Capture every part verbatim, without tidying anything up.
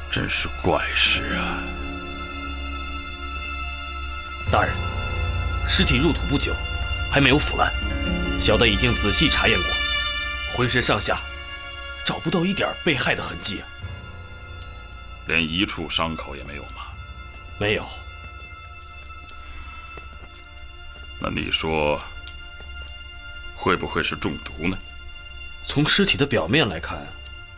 真是怪事啊！ 大人，尸体入土不久，还没有腐烂，小的已经仔细查验过，浑身上下找不到一点被害的痕迹啊。 连一处伤口也没有吗？ 没有。 那你说，会不会是中毒呢？ 从尸体的表面来看，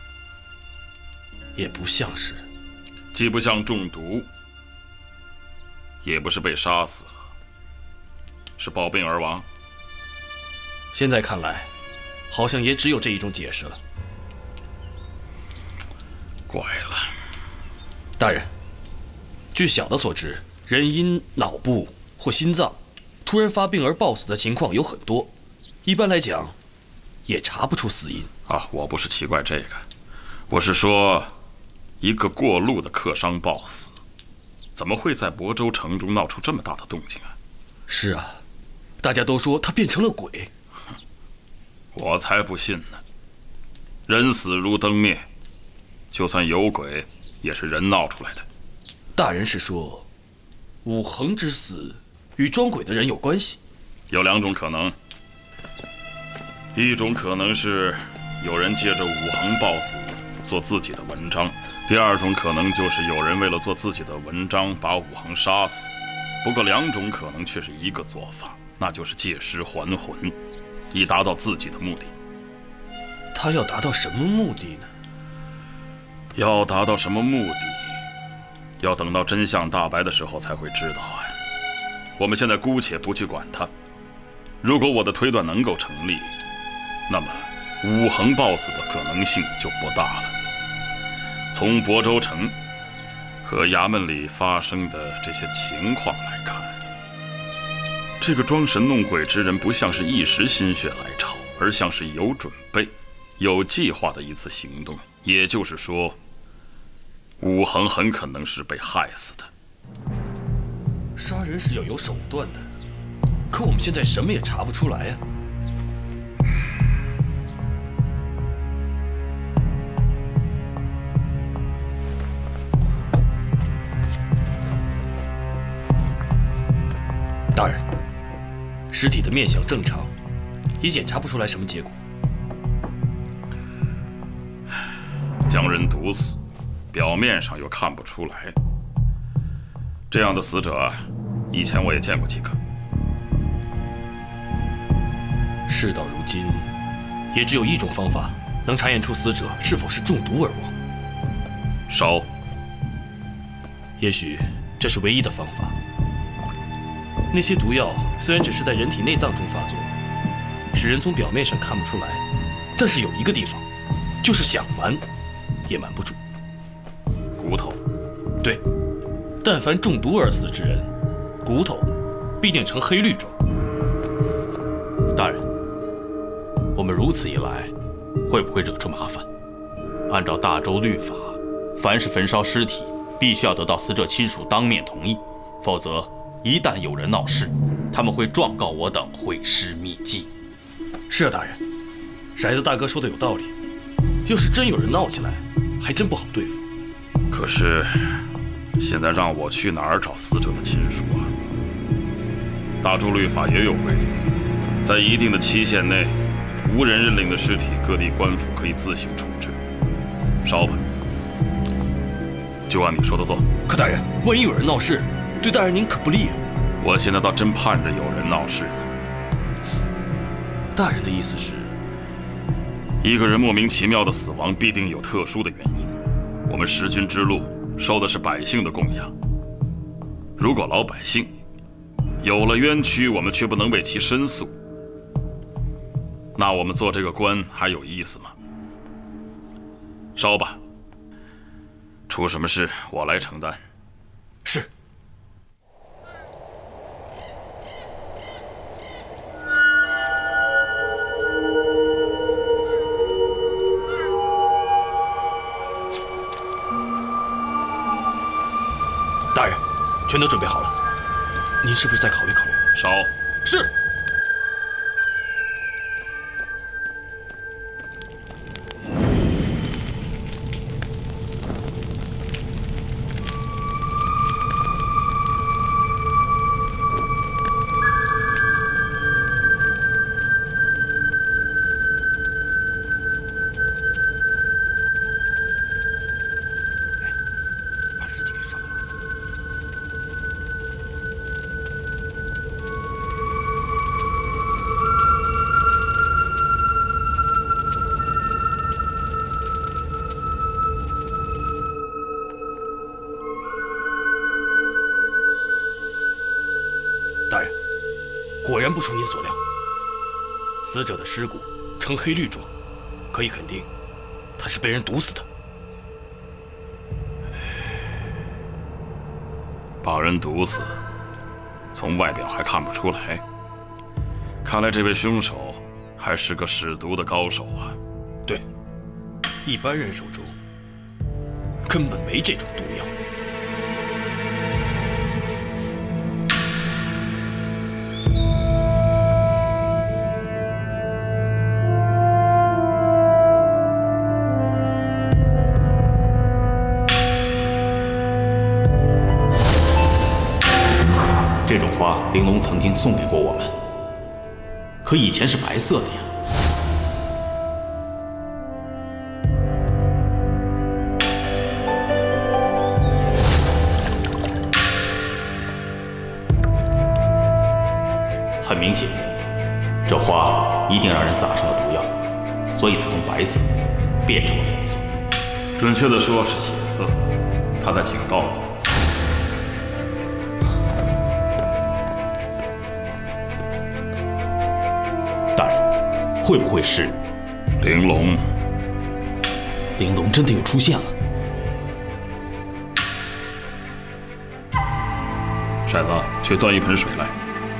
也不像是。 既不像中毒，也不是被杀死，是暴病而亡。 现在看来，好像也只有这一种解释了。 怪了， 大人，据小的所知，人因脑部或心脏突然发病而暴死的情况有很多，一般来讲，也查不出死因。 啊，我不是奇怪这个，我是说，一个过路的客商暴死，怎么会在亳州城中闹出这么大的动静啊？ 是啊，大家都说他变成了鬼。 我才不信呢！人死如灯灭，就算有鬼，也是人闹出来的。 大人是说，武恒之死与装鬼的人有关系？ 有两种可能，一种可能是有人借着武恒暴死做自己的文章，第二种可能就是有人为了做自己的文章把武恒杀死。不过两种可能却是一个做法，那就是借尸还魂，以达到自己的目的。 他要达到什么目的呢？ 要达到什么目的，要等到真相大白的时候才会知道啊。我们现在姑且不去管他。如果我的推断能够成立，那么武恒暴死的可能性就不大了。从亳州城和衙门里发生的这些情况来看，这个装神弄鬼之人不像是一时心血来潮，而像是有准备、有计划的一次行动。也就是说，武恒很可能是被害死的。 杀人是要有手段的，可我们现在什么也查不出来呀。大人，尸体的面相正常，也检查不出来什么结果。 将人毒死，表面上又看不出来，这样的死者，以前我也见过几个。 事到如今，也只有一种方法能查验出死者是否是中毒而亡。 烧。 也许这是唯一的方法。那些毒药虽然只是在人体内脏中发作，使人从表面上看不出来，但是有一个地方，就是想瞒，也瞒不住。 骨头。 对，但凡中毒而死之人，骨头必定呈黑绿状。 大人，我们如此一来，会不会惹出麻烦？按照大周律法，凡是焚烧尸体，必须要得到死者亲属当面同意，否则一旦有人闹事，他们会状告我等毁尸灭迹。 是啊，大人，骰子大哥说的有道理。要是真有人闹起来，还真不好对付。 可是，现在让我去哪儿找死者的亲属啊？大周律法也有规定，在一定的期限内，无人认领的尸体，各地官府可以自行处置。烧吧，就按你说的做。 可大人，万一有人闹事，对大人您可不利啊。 我现在倒真盼着有人闹事呢。 大人的意思是， 一个人莫名其妙的死亡，必定有特殊的原因。我们食君之路受的是百姓的供养，如果老百姓有了冤屈，我们却不能为其申诉，那我们做这个官还有意思吗？烧吧，出什么事我来承担。 是。大人，全都准备好了，您是不是再考虑考虑？ 烧。 是。 不出您所料，死者的尸骨呈黑绿状，可以肯定，他是被人毒死的。 把人毒死，从外表还看不出来。看来这位凶手还是个使毒的高手啊。 对，一般人手中根本没这种毒药。 这种花，玲珑曾经送给过我们，可以前是白色的呀。很明显，这花一定让人撒上了毒药，所以才从白色变成了红色。 准确的说是血色，他在警告我。 会不会是玲珑？ 玲珑真的又出现了。 骰子，去端一盆水来。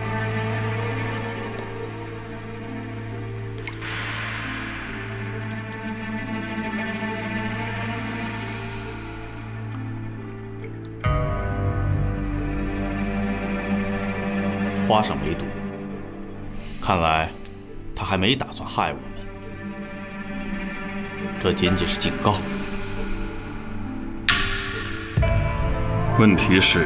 花上没毒，看来。 他还没打算害我们，这仅仅是警告。 问题是，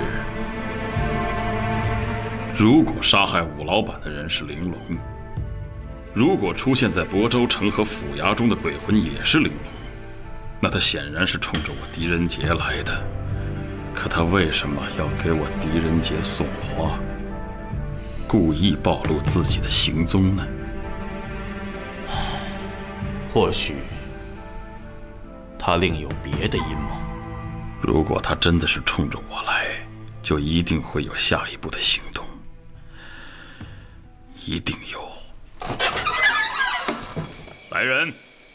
如果杀害武老板的人是玲珑，如果出现在亳州城和府衙中的鬼魂也是玲珑，那他显然是冲着我狄仁杰来的。可他为什么要给我狄仁杰送花，故意暴露自己的行踪呢？ 或许他另有别的阴谋。 如果他真的是冲着我来，就一定会有下一步的行动，一定有。来人！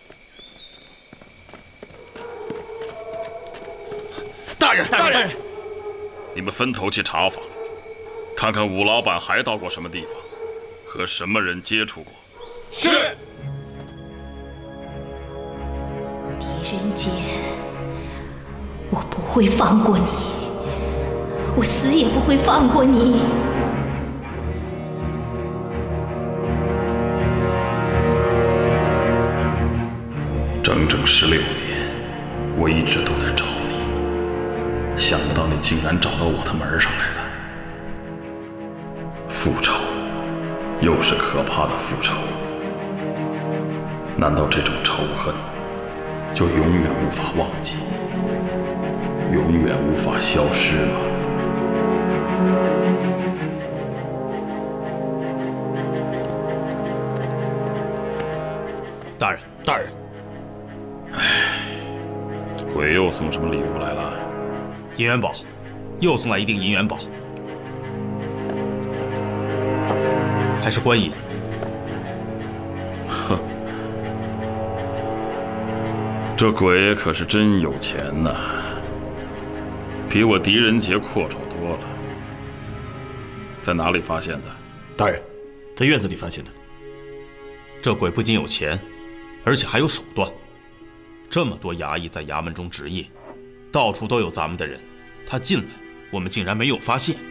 大人，大人， 你们分头去查访，看看武老板还到过什么地方，和什么人接触过。 是。 狄仁杰，我不会放过你，我死也不会放过你。 整整十六年，我一直都在找你，想不到你竟然找到我的门上来了。复仇，又是可怕的复仇。难道这种仇恨？ 就永远无法忘记，永远无法消失吗？ 大人，大人， 唉，鬼又送什么礼物来了？ 银元宝，又送来一锭银元宝，还是官银。 呵。 这鬼可是真有钱呐，比我狄仁杰阔绰多了。在哪里发现的？ 大人，在院子里发现的。 这鬼不仅有钱，而且还有手段。这么多衙役在衙门中值夜，到处都有咱们的人，他进来，我们竟然没有发现。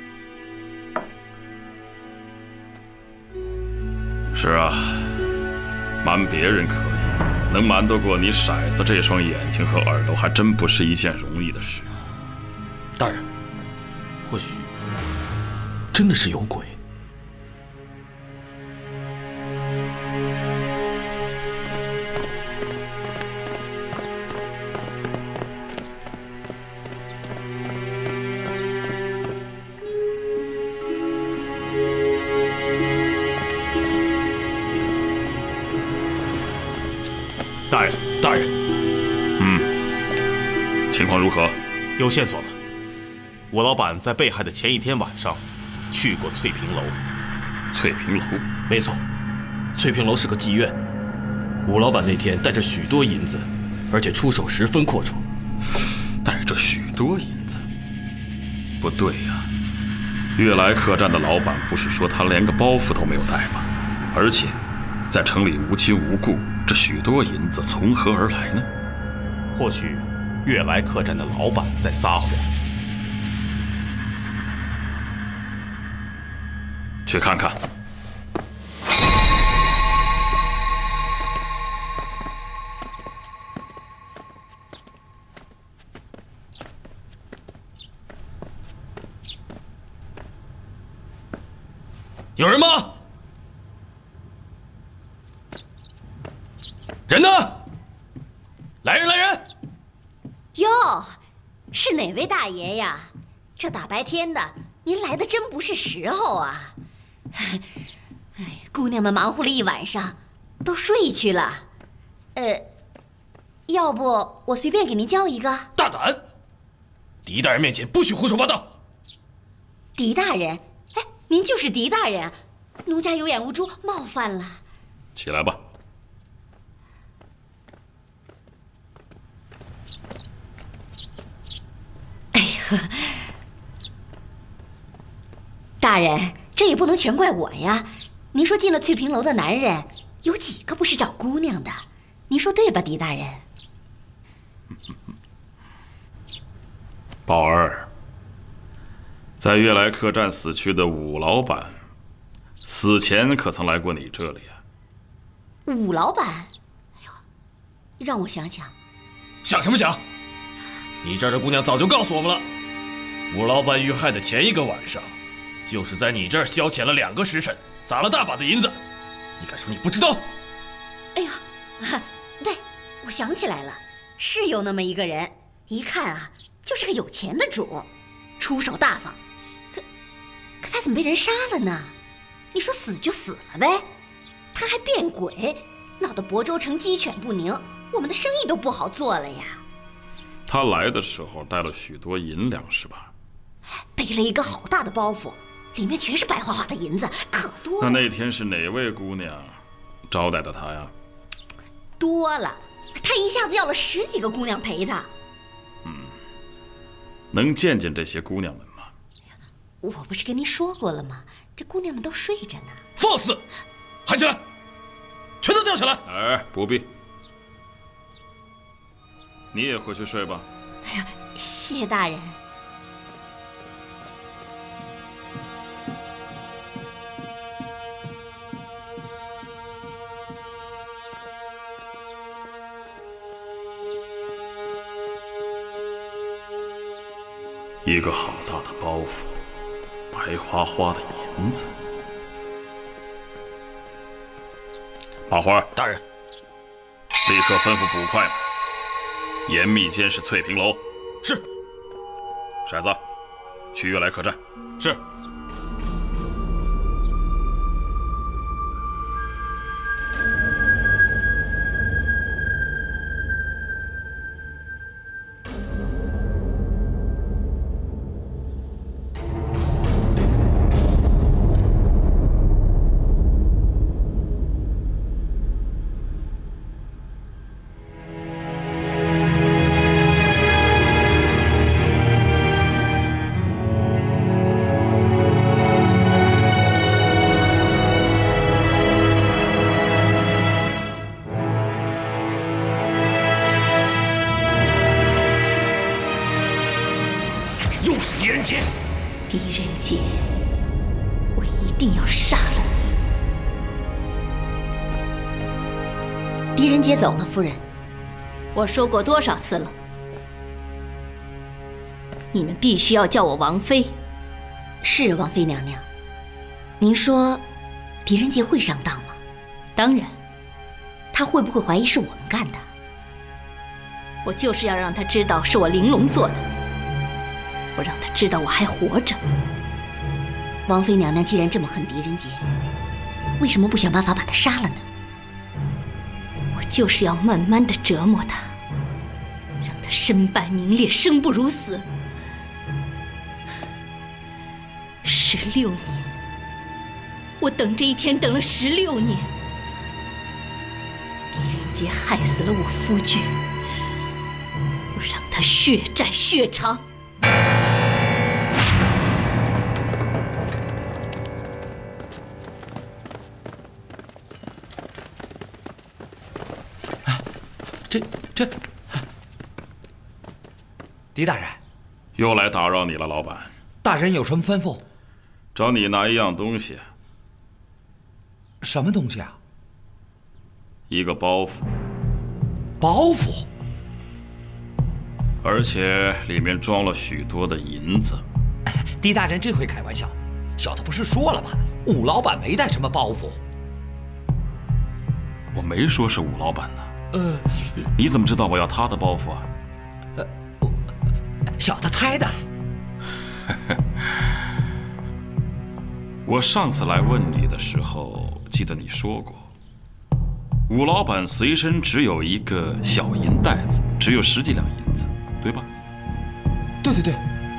是啊，瞒别人可以。 能瞒得过你骰子这双眼睛和耳朵，还真不是一件容易的事。 大人，或许真的是有鬼。 大人，大人， 嗯，情况如何？ 有线索了。我老板在被害的前一天晚上，去过翠屏楼， 翠屏楼。 没错，翠屏楼是个妓院。武老板那天带着许多银子，而且出手十分阔绰。 带着许多银子？不对呀，悦来客栈的老板不是说他连个包袱都没有带吗？而且，在城里无亲无故，这许多银子从何而来呢？ 或许悦来客栈的老板在撒谎。 去看看。 有人吗？人呢？来人来人！ 哟，是哪位大爷呀？这大白天的，您来的真不是时候啊！哎，姑娘们忙活了一晚上，都睡去了。呃，要不我随便给您叫一个？ 大胆！狄大人面前不许胡说八道。 狄大人，哎，您就是狄大人啊！奴家有眼无珠，冒犯了。 起来吧。 哎呀，大人，这也不能全怪我呀。您说进了翠屏楼的男人，有几个不是找姑娘的？您说对吧，狄大人？ 宝儿，在悦来客栈死去的武老板，死前可曾来过你这里啊？ 武老板，哎呦，让我想想。 想什么想？你这儿的姑娘早就告诉我们了，武老板遇害的前一个晚上，就是在你这儿消遣了两个时辰，撒了大把的银子。你敢说你不知道？ 哎呀，对，我想起来了，是有那么一个人，一看啊，就是个有钱的主，出手大方。可可他怎么被人杀了呢？你说死就死了呗，他还变鬼，闹得亳州城鸡犬不宁，我们的生意都不好做了呀。 他来的时候带了许多银两是吧？ 背了一个好大的包袱，里面全是白花花的银子，可多了。 那那天是哪位姑娘招待的他呀？ 多了，他一下子要了十几个姑娘陪他。 嗯，能见见这些姑娘们吗？ 我不是跟您说过了吗？这姑娘们都睡着呢。 放肆！喊起来！全都叫起来！ 哎，不必，你也回去睡吧。 哎呀，谢大人。 一个好大的包袱，白花花的银子。马花大人， 立刻吩咐捕快们严密监视翠屏楼。 是。 骰子，去悦来客栈。 是。 狄仁杰， 狄仁杰，我一定要杀了你！狄仁杰走了，夫人。我说过多少次了？你们必须要叫我王妃。是王妃娘娘。您说，狄仁杰会上当吗？当然。他会不会怀疑是我们干的？我就是要让他知道是我玲珑做的。我让他知道我还活着。王妃娘娘既然这么恨狄仁杰，为什么不想办法把他杀了呢？我就是要慢慢的折磨他，让他身败名裂，生不如死。十六年， 我等这一天等了十六年。狄仁杰害死了我夫君，我让他血债血偿。 这这，狄大人， 又来打扰你了，老板。 大人有什么吩咐？ 找你拿一样东西。 什么东西啊？ 一个包袱。 包袱？ 而且里面装了许多的银子。 狄大人这回开玩笑，小的不是说了吗？武老板没带什么包袱。 我没说是武老板呢。 呃， 你怎么知道我要他的包袱啊？ 呃，小的猜的。 我上次来问你的时候，记得你说过，武老板随身只有一个小银袋子，只有十几两银子，对吧？ 对对对。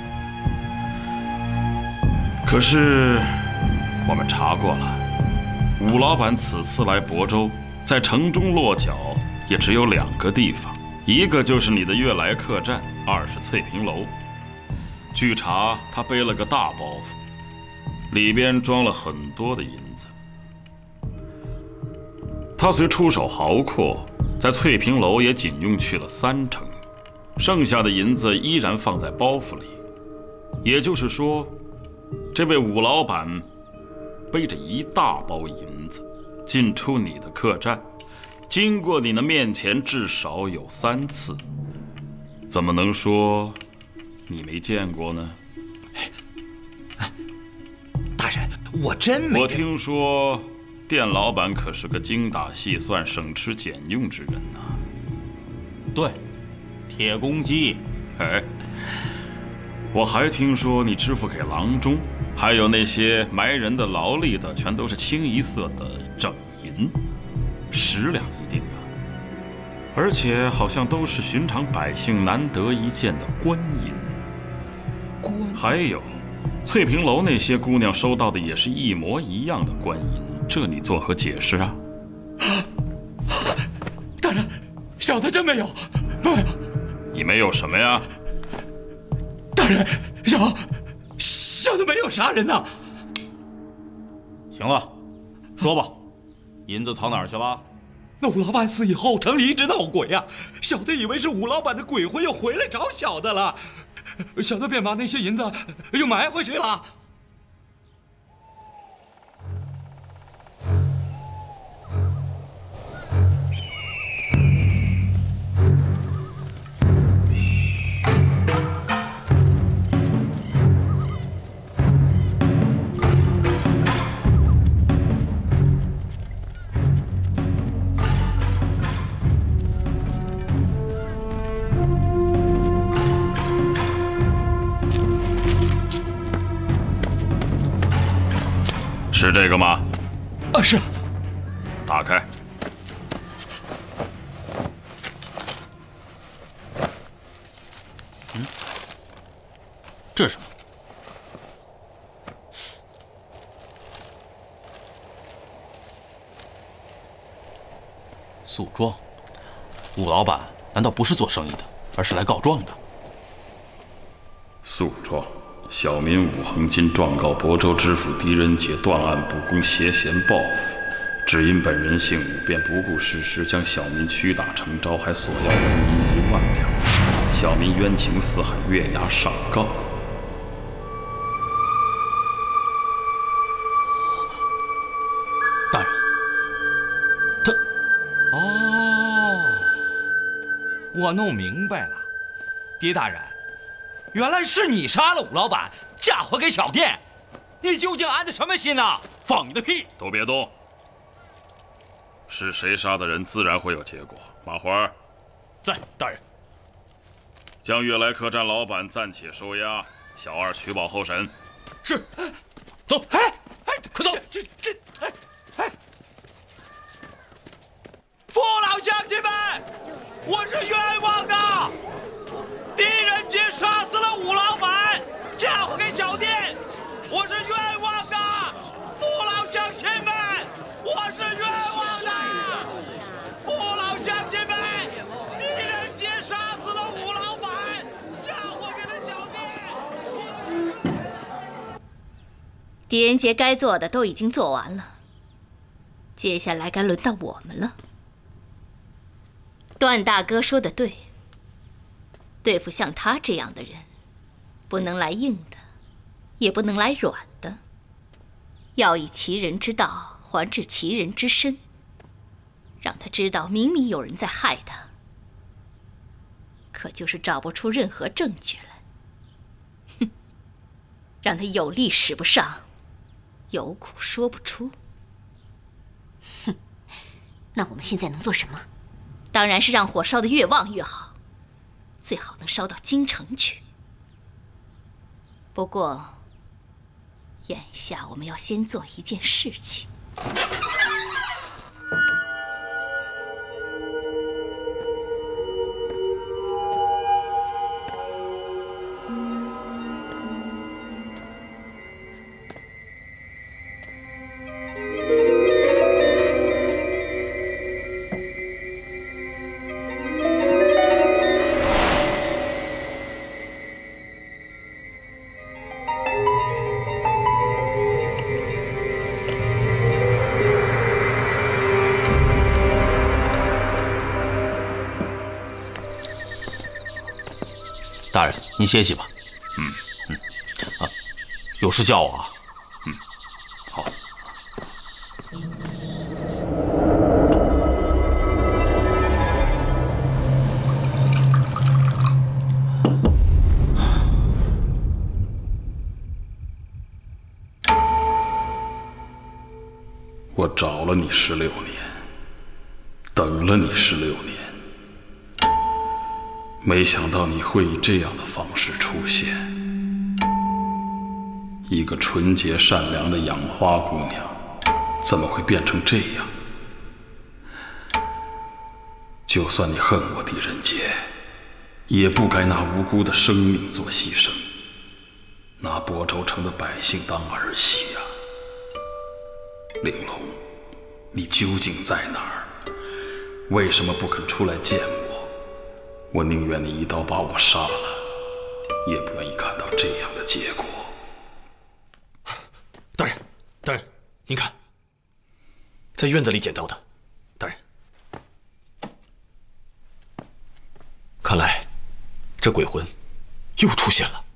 可是我们查过了，武老板此次来亳州，在城中落脚也只有两个地方，一个就是你的悦来客栈，二是翠屏楼。据查，他背了个大包袱，里边装了很多的银子。他虽出手豪阔，在翠屏楼也仅用去了三成，剩下的银子依然放在包袱里。也就是说，这位武老板背着一大包银子进出你的客栈，经过你的面前至少有三次，怎么能说你没见过呢？ 大人，我真没…… 我听说店老板可是个精打细算、省吃俭用之人呐。 对，铁公鸡。 哎，我还听说你支付给郎中，还有那些埋人的、劳力的，全都是清一色的整银，十两一锭啊！而且好像都是寻常百姓难得一见的官银。 官？ 还有，翠屏楼那些姑娘收到的也是一模一样的官银，这你作何解释啊？ 大人，小的真没有，没有。 你没有什么呀？ 大人，小小的没有杀人呐。 行了，说吧，银子藏哪儿去了？ 那武老板死以后，城里一直闹鬼呀、啊，小的以为是武老板的鬼魂又回来找小的了，小的便把那些银子又埋回去了。 是这个吗？ 啊，是。 打开。 嗯，这是什么？诉状。武老板难道不是做生意的，而是来告状的？ 诉状。小民武恒今状告亳州知府狄仁杰断案不公，挟嫌报复，只因本人姓武，便不顾事实，将小民屈打成招，还索要人民一万两。小民冤情似海，月牙上告。 大人，他…… 哦，我弄明白了，狄大人。原来是你杀了武老板，嫁祸给小店，你究竟安的什么心呢？ 放你的屁！ 都别动！是谁杀的人，自然会有结果。马花， 在，大人。 将悦来客栈老板暂且收押，小二取保候审。 是。走。 哎哎， 快走！ 这这哎哎！父老乡亲们，我是冤枉的。狄仁杰杀死了武老板，嫁祸给小店，我是冤枉的，父老乡亲。 狄仁杰该做的都已经做完了，接下来该轮到我们了。段大哥说的对，对付像他这样的人，不能来硬的，也不能来软的，要以其人之道还治其人之身，让他知道明明有人在害他，可就是找不出任何证据来。哼，让他有力使不上，有苦说不出。哼，那我们现在能做什么？当然是让火烧得越旺越好，最好能烧到京城去。不过，眼下我们要先做一件事情。 大人，您歇息吧。 嗯嗯，啊，有事叫我啊。 嗯，好。我找了你十六年，等了你十六年。没想到你会以这样的方式出现，一个纯洁善良的养花姑娘，怎么会变成这样？就算你恨我狄仁杰，也不该拿无辜的生命做牺牲，拿亳州城的百姓当儿戏啊！玲珑，你究竟在哪儿？为什么不肯出来见我？我宁愿你一刀把我杀了，也不愿意看到这样的结果。 大人，大人，您看，在院子里捡到的。大人，看来这鬼魂又出现了。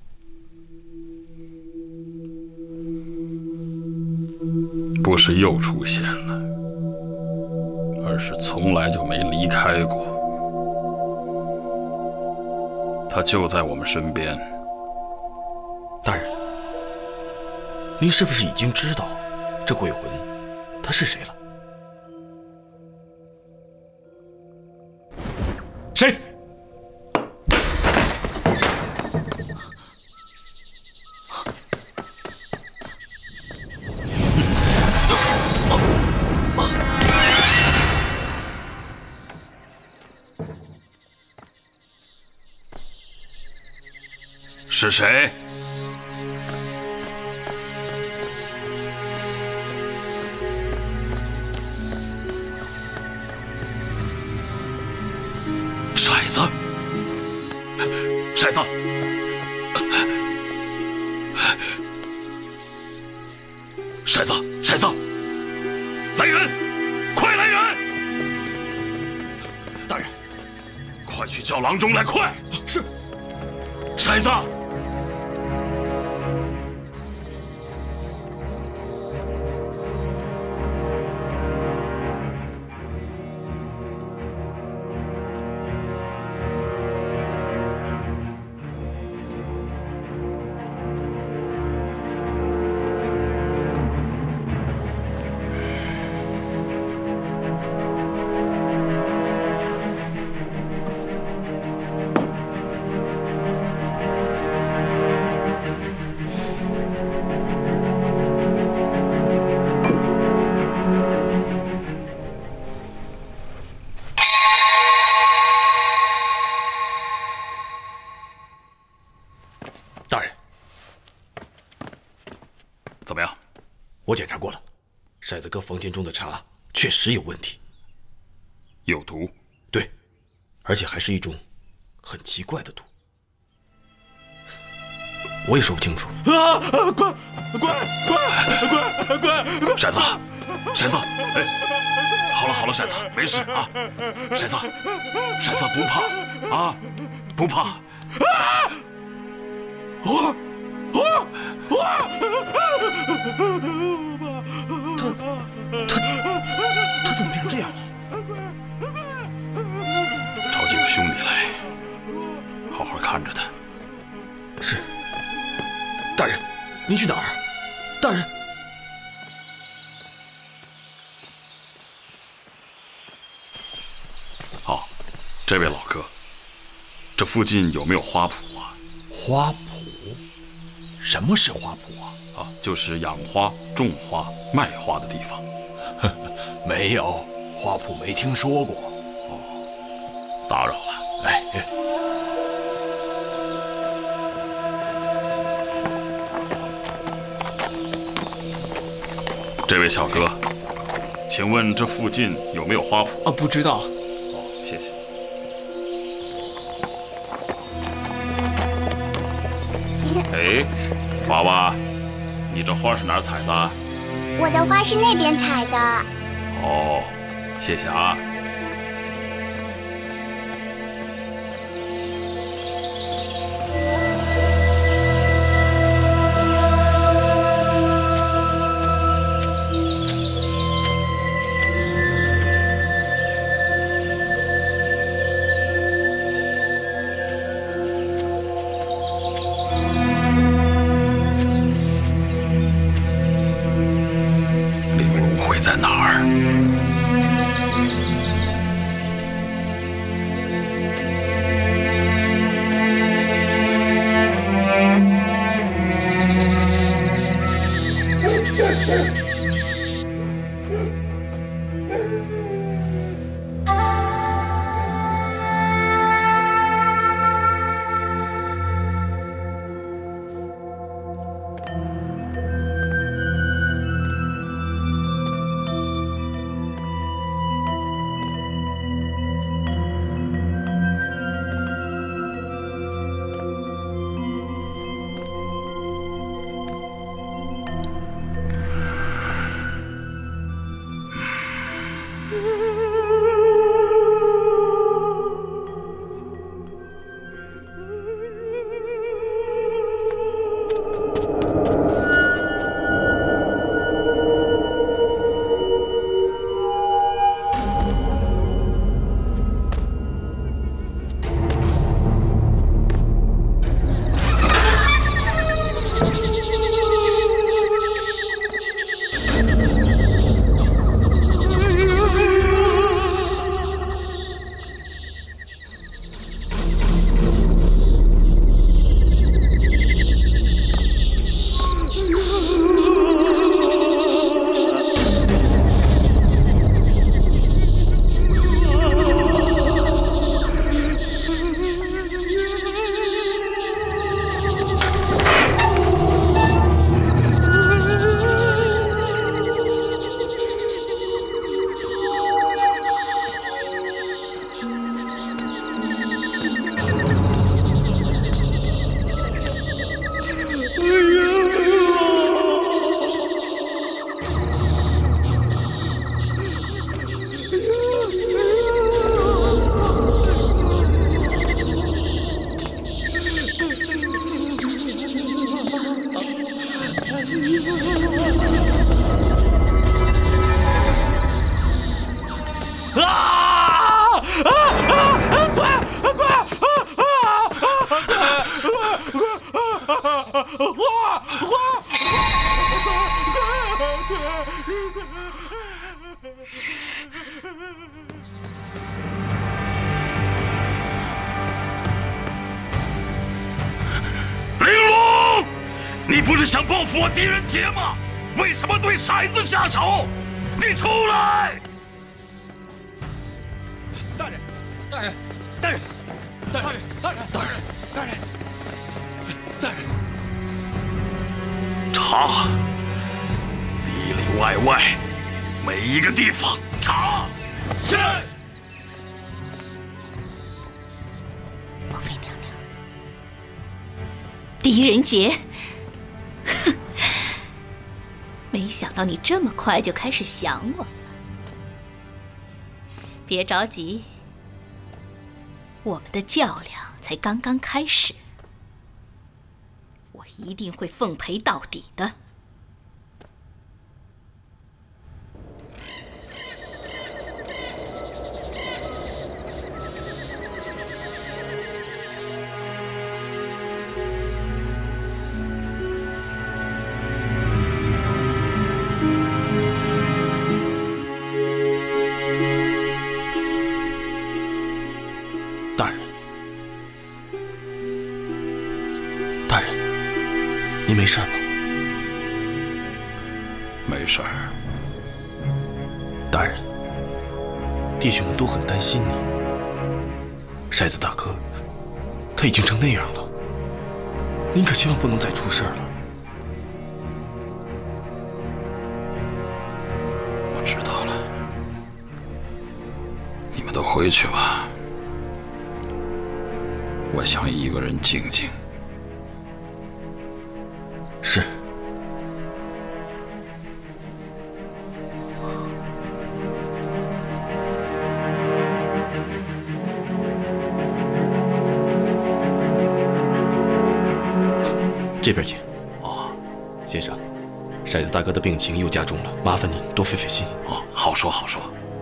不是又出现了，而是从来就没离开过。他就在我们身边。 大人，您是不是已经知道这鬼魂他是谁了？谁？ 是谁？骰子，骰子，骰子，骰子，来人，快来人！ 大人， 快去叫郎中来，快！ 是。 骰子。怎么样？ 我检查过了，骰子哥房间中的茶确实有问题， 有毒。 对，而且还是一种很奇怪的毒。 我也说不清楚。 啊！快快快快快！ 骰子，骰子，哎，好了好了，骰子，没事啊。骰子，骰子不怕啊，不怕。啊！ 我我我！ 他他他怎么变成这样了？ 找几个兄弟来，好好看着他。 是。大人，您去哪儿？大人。 好，这位老哥，这附近有没有花圃啊？ 花圃？什么是花圃啊？ 啊，就是养花、种花、卖花的地方。 没有，花圃没听说过。 哦，打扰了。 哎。 这位小哥，请问这附近有没有花圃？ 啊，不知道。 哦，谢谢。哎，娃娃，你这花是哪儿采的？ 我的花是那边采的。 哦，谢谢啊。在哪儿？ 玲珑，你不是想报复我狄仁杰吗？为什么对骰子下手？你出来！ 大人，大人，大人，大人，大人，大人，大人，大人， 查，里里外外，每一个地方查。是。 王妃娘娘，狄狄仁杰，哼！没想到你这么快就开始想我了。别着急，我们的较量才刚刚开始，我一定会奉陪到底的。 大人，大人，你没事吧？ 没事儿。 大人，弟兄们都很担心你。筛子大哥，他已经成那样了，您可千万不能再出事了。 我知道了，你们都回去吧。我想一个人静静。 是。这边请。 哦， 先生，筛子大哥的病情又加重了，麻烦您多费费心。 哦，好说好说。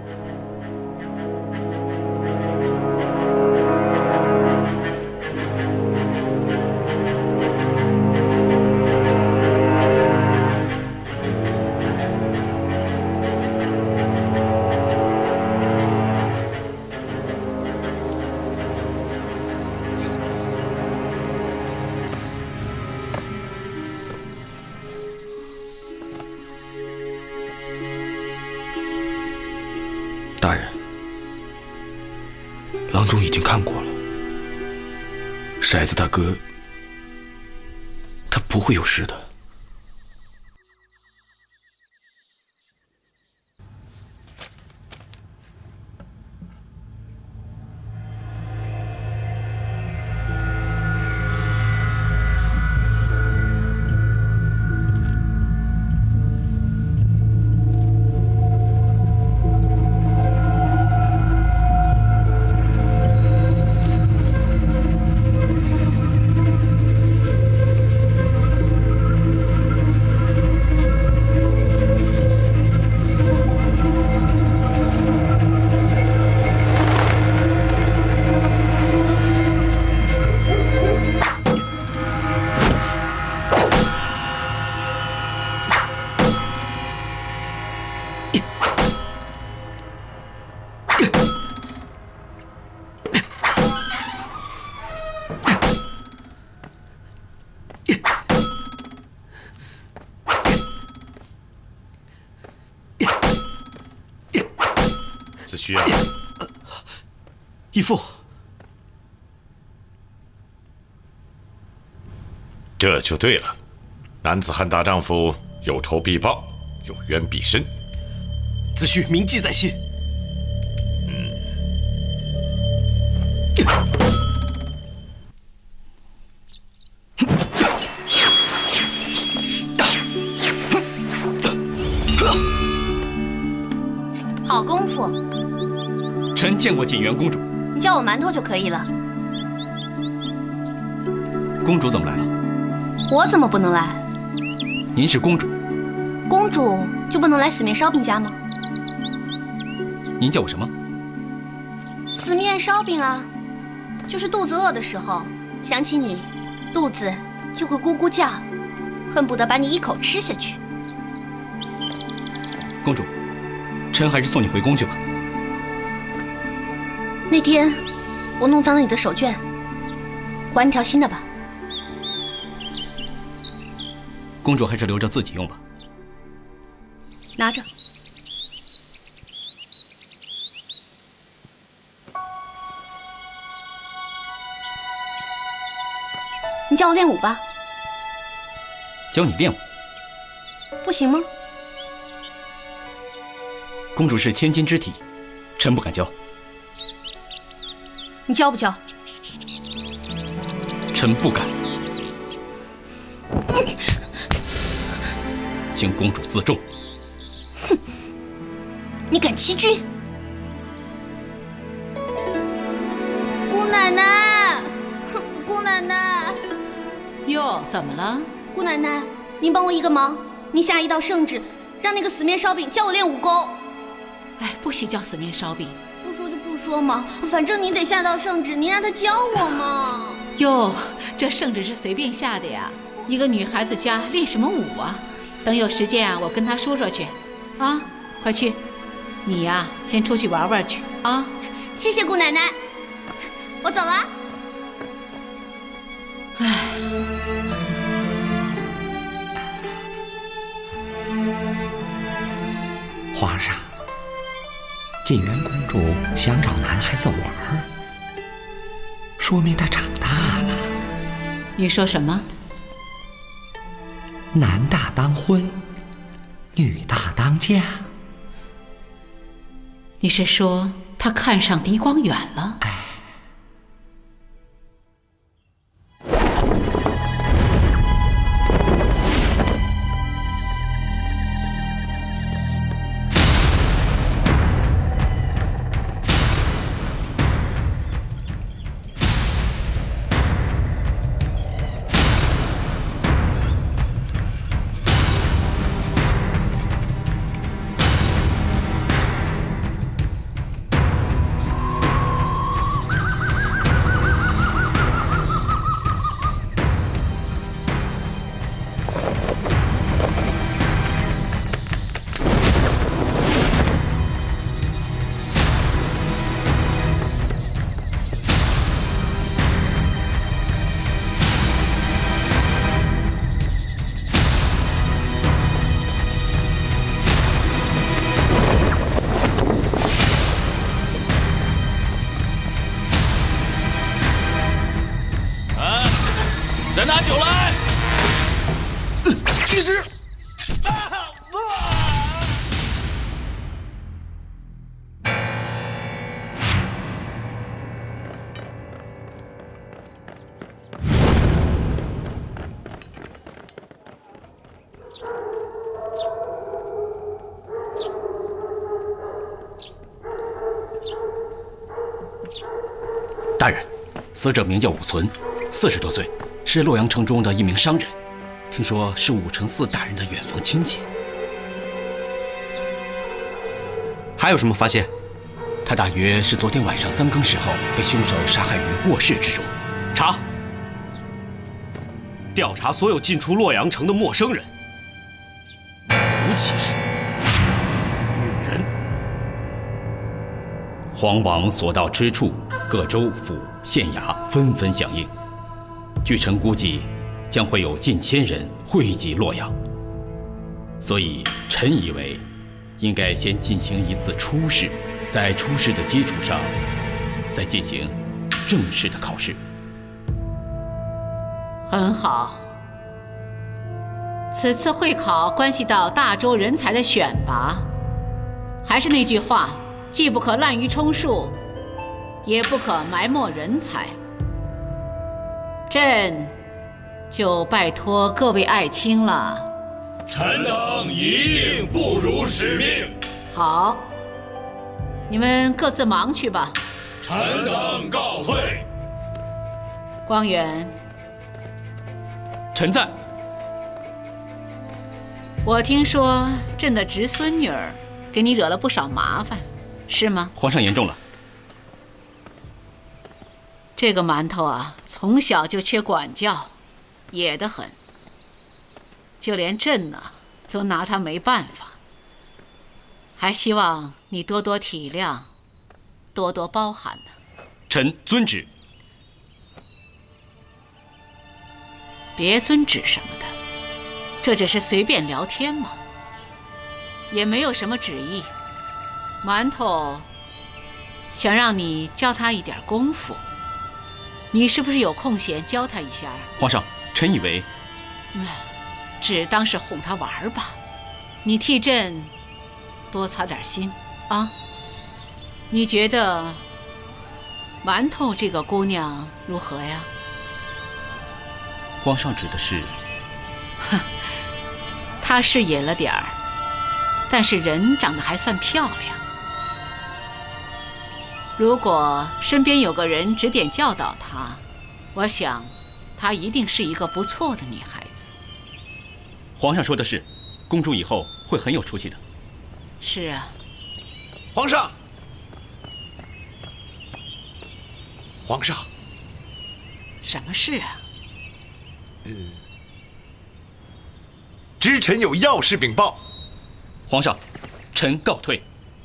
大人，郎中已经看过了，筛子大哥，他不会有事的。 子虚啊， 义父， 这就对了。男子汉大丈夫，有仇必报，有冤必伸。 子虚铭记在心。 嗯。 好功夫。 臣见过锦元公主， 你叫我馒头就可以了。 公主怎么来了？ 我怎么不能来？ 您是公主， 公主就不能来死面烧饼家吗？ 您叫我什么？ 死面烧饼啊，就是肚子饿的时候，想起你，肚子就会咕咕叫，恨不得把你一口吃下去。 公主，臣还是送你回宫去吧。 那天我弄脏了你的手绢，还你条新的吧。 公主还是留着自己用吧。 拿着。你教我练武吧。 教你练武？ 不行吗？ 公主是千金之体，臣不敢教。 你教不教？ 臣不敢。 请公主自重。 哼，你敢欺君？姑奶奶，姑奶奶， 哟，怎么了？ 姑奶奶，您帮我一个忙，您下一道圣旨，让那个死面烧饼教我练武功。 哎，不许叫死面烧饼。 不说就不说嘛，反正您得下道圣旨，您让他教我嘛。 哟，这圣旨是随便下的呀，一个女孩子家练什么武啊？等有时间啊，我跟她说说去。啊，快去！你呀，先出去玩玩去啊。 谢谢姑奶奶，我走了。 唉。 皇上，晋元公主想找男孩子玩，说明她长大了。 你说什么？ 男大当婚，女大当嫁。 你是说她看上狄光远了？ 哎。 再拿酒来。 医师。 大人，死者名叫武存，四十多岁，是洛阳城中的一名商人，听说是武承嗣大人的远房亲戚。还有什么发现？他大约是昨天晚上三更时候被凶手杀害于卧室之中。 查，调查所有进出洛阳城的陌生人，尤其是女人。 皇王所到之处，各州府县衙纷纷响应。据臣估计，将会有近千人汇集洛阳，所以臣以为，应该先进行一次初试，在初试的基础上，再进行正式的考试。 很好。此次会考关系到大周人才的选拔，还是那句话，既不可滥竽充数，也不可埋没人才。朕就拜托各位爱卿了。 臣等一定不辱使命。 好，你们各自忙去吧。 臣等告退。 光远， 臣在。 我听说朕的侄孙女儿给你惹了不少麻烦，是吗？ 皇上言重了。 这个馒头啊，从小就缺管教，野得很。就连朕呢，都拿他没办法。还希望你多多体谅，多多包涵呢。 臣遵旨。 别遵旨什么的，这只是随便聊天嘛，也没有什么旨意。馒头想让你教他一点功夫，你是不是有空闲教他一下？ 皇上，臣以为， 嗯，只当是哄他玩吧。你替朕多操点心啊。你觉得馒头这个姑娘如何呀？ 皇上指的是哼，她是野了点儿，但是人长得还算漂亮。如果身边有个人指点教导她，我想她一定是一个不错的女孩子。 皇上说的是，公主以后会很有出息的。 是啊。 皇上，皇上， 什么事啊？ 呃，知臣有要事禀报。 皇上，臣告退。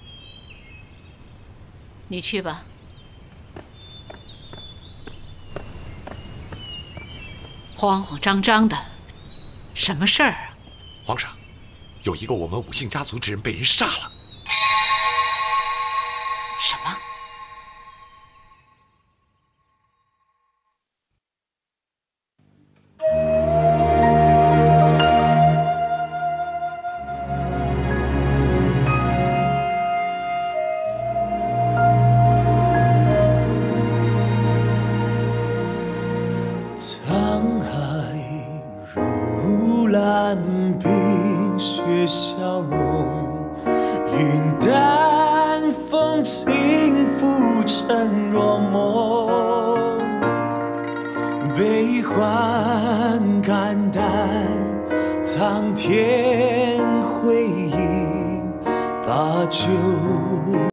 你去吧。慌慌张张的，什么事儿啊？ 皇上，有一个我们武姓家族之人被人杀了。 什么？ 沧海如蓝，冰雪消融，云淡风轻，浮沉若梦。悲欢肝胆，苍天回应，把酒。